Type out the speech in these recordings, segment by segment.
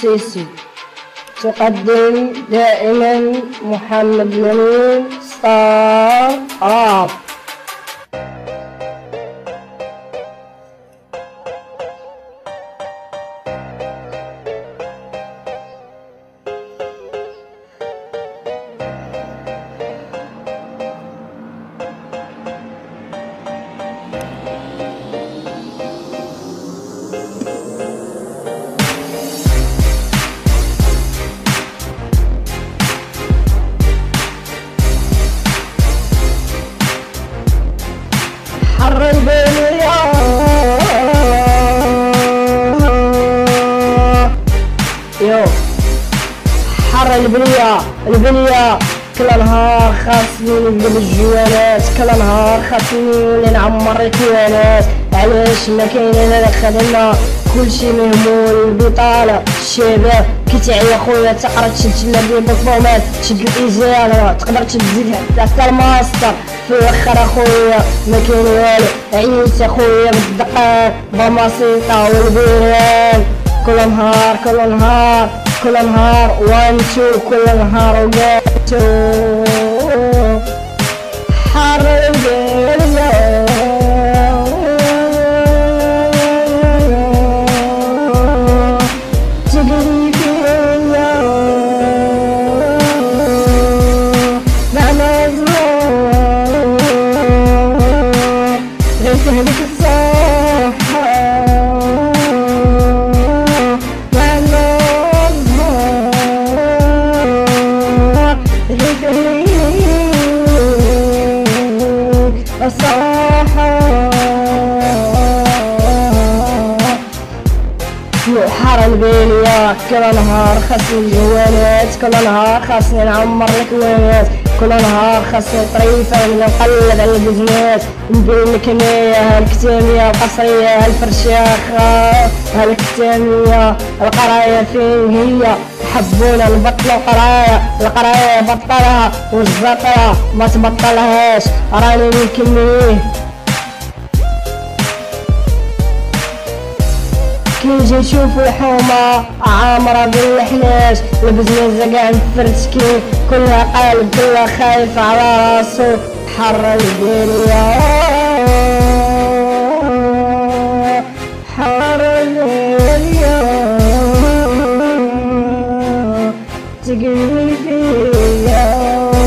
السيسي. تقدم دائما محمد لمين ستار راب. حر البلية يو حر البلية كل نهار خاصني نقلب الجوالات، كل نهار خاصني نعمر الكوالات. علاش ما كاين انا خدمة كلشي مهمول البطالة. الشباب كي تعيا خويا تقرا تشد لابيب الفومات، تشد الازاله تقدر تزيد حتى الماستر في الاخر اخويا ما كاين والو. عييت اخويا بالدقات بمصيطة والبيران كل نهار كل نهار وان تو كل نهار وان تو. حر البلية تجري فيا مهما زمان غير تهلك الصحة. مهما زمان غير تهلك الصحة. حر البلية كل نهار خاصني الجوالات، كل نهار خاصني نعمر الكوالات، كل نهار خاصني طريفة نقلب على البزنات. ندير الكناية هالكتامية القصرية هالفرشاخة هالكتامية. القراية فين هي حبونا نبطلو القراية بطلها والزطرة ما تبطلهاش. راني نكميه كي نجي نشوف الحومة عامرة بالحلاش، البزنازة قاع مفرتكين كلها قالب كلها خايف على راسو. حر البلية حر البلية تقلي فيا.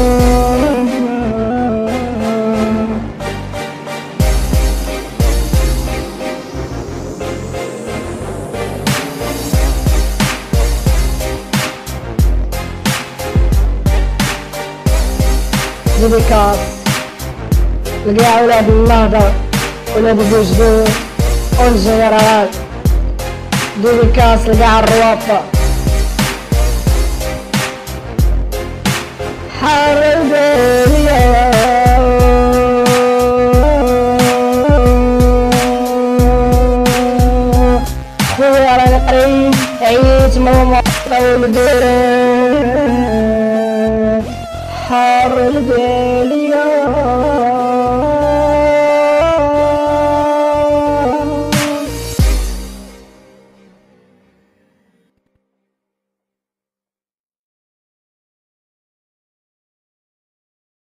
ديديكاس لقى ولاد النهضة ولاد بوجدود والجنرال. ديديكاس لقى الروابط. حر البلية خويا راني قريب عييت من الموطا والبيران. حر البلية